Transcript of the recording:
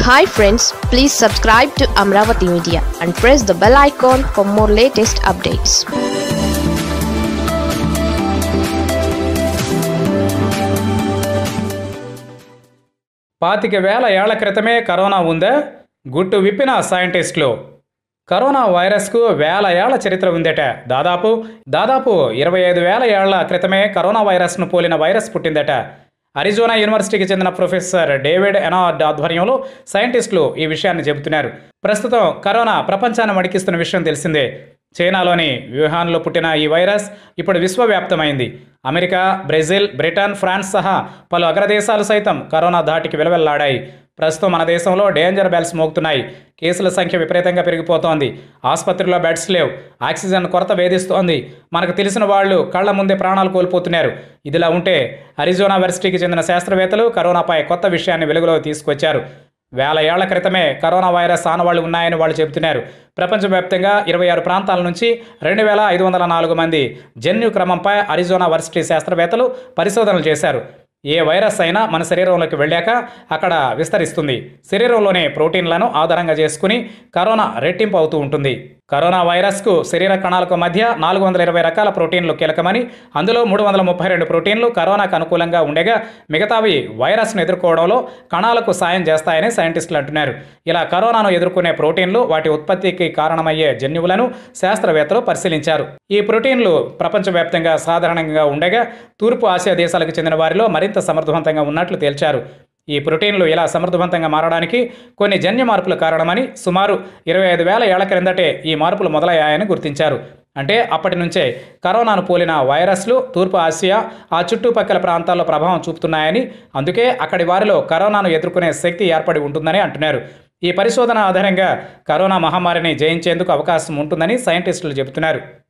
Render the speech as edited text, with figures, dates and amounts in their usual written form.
Hi friends, please subscribe to Amravati Media and press the bell icon for more latest updates. పాతిక వేల ఏళ్ల క్రితమే corona ఉందా? గుట్టు విప్పిన సైంటిస్టులు. కరోనా వైరస్కు వేల ఏళ్ల చరిత్ర ఉందట. దాదాపు 25,000 ఏళ్ల క్రితమే కరోనా వైరస్ను పోలిన వైరస్ పుట్టిందట. అరిజోనా యూనివర్సిటీకి చెందిన ప్రొఫెసర్ డేవిడ్ ఎనార్డ్ ఆధ్వర్యంలో సైంటిస్టులు ఈ విషయాన్ని చెబుతున్నారు. ప్రస్తుతం కరోనా ప్రపంచాన్ని వణికిస్తున్న విషయం తెలిసిందే. చైనాలోని వ్యూహాన్లో పుట్టిన ఈ వైరస్ ఇప్పుడు విశ్వవ్యాప్తమైంది. అమెరికా, బ్రెజిల్, బ్రిటన్, ఫ్రాన్స్ సహా పలు అగ్రదేశాలు సైతం కరోనా ధాటికి విలవెల్లాడాయి. ప్రస్తుతం మన దేశంలో డేంజర్ బెల్స్ మోగుతున్నాయి. కేసుల సంఖ్య విపరీతంగా పెరిగిపోతోంది. ఆసుపత్రిలో బెడ్స్ లేవు. ఆక్సిజన్ కొరత వేధిస్తోంది. మనకు తెలిసిన వాళ్ళు కళ్ల ముందే ప్రాణాలు కోల్పోతున్నారు. ఇదిలా ఉంటే అరిజోనా యూనివర్సిటీకి చెందిన శాస్త్రవేత్తలు కరోనాపై కొత్త విషయాన్ని వెలుగులోకి తీసుకొచ్చారు. వేల ఏళ్ల క్రితమే కరోనా వైరస్ ఆనవాళ్లు ఉన్నాయని వాళ్ళు చెబుతున్నారు. ప్రపంచవ్యాప్తంగా 26 ప్రాంతాల నుంచి 2,504 మంది జన్యు క్రమంపై అరిజోనా యూనివర్సిటీ శాస్త్రవేత్తలు పరిశోధనలు చేశారు. ఏ వైరస్ అయినా మన శరీరంలోకి వెళ్ళాక అక్కడ విస్తరిస్తుంది. శరీరంలోని ప్రోటీన్లను ఆధారంగా చేసుకుని కరోనా రెట్టింపు అవుతూ ఉంటుంది. కరోనా వైరస్కు శరీర కణాలకు మధ్య 420 రకాల ప్రోటీన్లు కీలకమని, అందులో 332 ప్రోటీన్లు కరోనాకు అనుకూలంగా ఉండగా మిగతావి వైరస్ను ఎదుర్కోవడంలో కణాలకు సాయం చేస్తాయని సైంటిస్టులు అంటున్నారు. ఇలా కరోనాను ఎదుర్కొనే ప్రోటీన్లు, వాటి ఉత్పత్తికి కారణమయ్యే జన్యువులను శాస్త్రవేత్తలు పరిశీలించారు. ఈ ప్రోటీన్లు ప్రపంచవ్యాప్తంగా సాధారణంగా ఉండగా తూర్పు ఆసియా దేశాలకు చెందిన వారిలో మరింత సమర్థవంతంగా ఉన్నట్లు తేల్చారు. ఈ ప్రోటీన్లు ఇలా సమర్థవంతంగా మారడానికి కొన్ని జన్యు మార్పులు కారణమని, సుమారు 25,000 ఏళ్ల క్రిందటే ఈ మార్పులు మొదలయ్యాయని గుర్తించారు. అంటే అప్పటి నుంచే కరోనాను పోలిన వైరస్లు తూర్పు ఆసియా, ఆ చుట్టుపక్కల ప్రాంతాల్లో ప్రభావం చూపుతున్నాయని, అందుకే అక్కడి వారిలో కరోనాను ఎదుర్కొనే శక్తి ఏర్పడి ఉంటుందని అంటున్నారు. ఈ పరిశోధన ఆధారంగా కరోనా మహమ్మారిని జయించేందుకు అవకాశం ఉంటుందని సైంటిస్టులు చెబుతున్నారు.